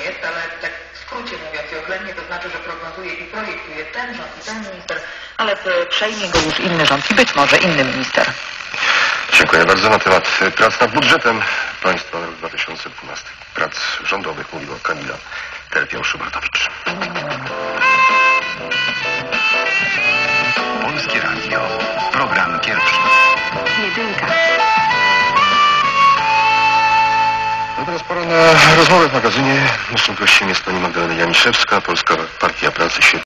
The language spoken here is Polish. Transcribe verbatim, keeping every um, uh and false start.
jest, ale tak w skrócie mówiąc i oględnie, to znaczy, że prognozuje i projektuje ten rząd i ten minister, ale e, przejmie go już inny rząd i być może inny minister. Dziękuję bardzo. Na temat prac nad budżetem państwa na rok dwa tysiące dwunasty. Prac rządowych mówiła Kamila Terpiał-Szybartowicz. Polskie Radio. Program pierwszy. Jedynka. No teraz pora na rozmowę w magazynie. Naszym gościem jest pani Magdalena Janiszewska, Polska Partia Pracy Świetna.